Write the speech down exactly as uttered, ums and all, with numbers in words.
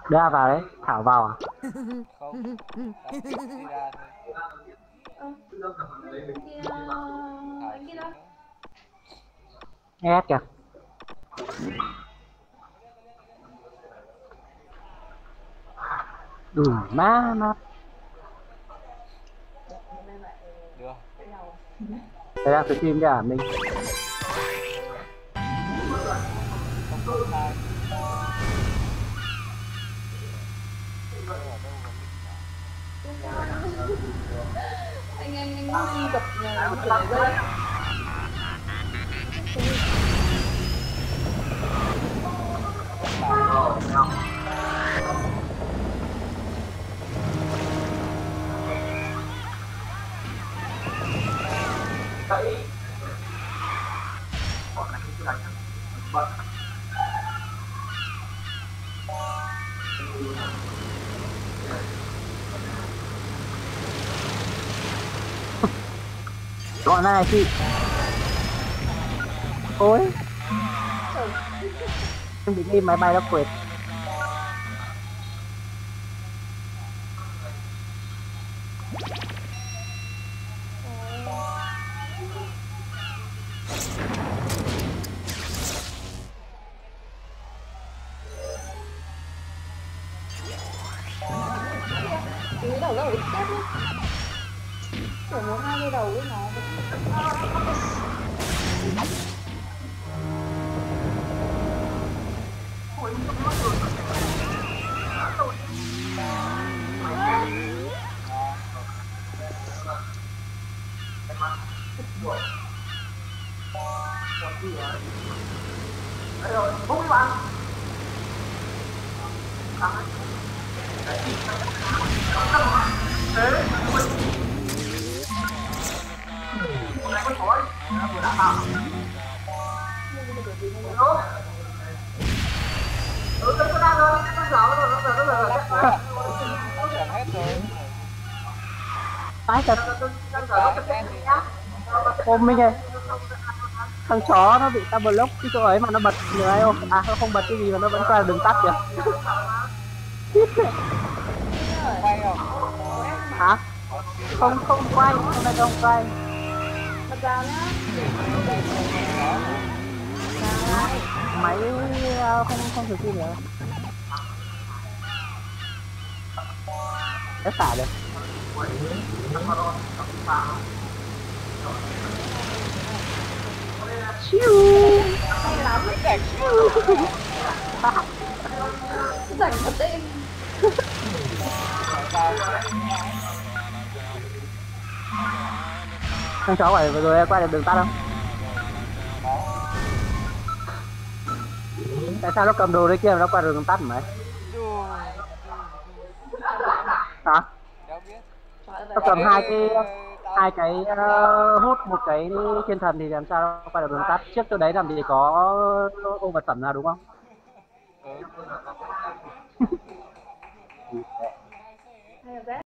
Đưa vào đấy, Thảo vào à? Không, đang tính đi ra thôi. Ơ, anh kia, Thả anh kia xíu đâu? nữa. Nghe kìa. Ừ, má má. Được. Đây đang stream kìa mình. Không không hai. Đây ở đâu có link nhỉ? Anh anh anh anh gặp uh, kiểu này dây. Đoạn này chị. Ôi, em bị đi máy bay nó quệt. Cái đầu lâu ít chết luôn. Kiểu một hai cái đầu ấy nó Lắc quá. Lắc gần hết rồi. Tái thật. Hết cá hết đen thì Ôm mình ơi. Thằng chó nó bị ta block cái chỗ ấy mà nó bật người ai không? À nó không bật cái gì mà nó vẫn qua đường tắt kìa. quay không? Hả? Không không quay, hôm nay không quay. bật vào nhá. Máy uh, không không thực hiện nữa. Đã xả được. Chiu. Hay lắm. Đẹp. Rảnh thật đấy. Thằng chó phải vừa rồi quay được đường tắt không? Tại sao nó cầm đồ đấy kia mà nó qua đường tắt mà ấy? Hả? Cháu biết. Nó cầm hai cái hai cái uh, hút một cái thiên thần thì làm sao nó qua được đường tắt? Trước chỗ đấy làm gì có ô vật phẩm nào đúng không? Ừ. Hay là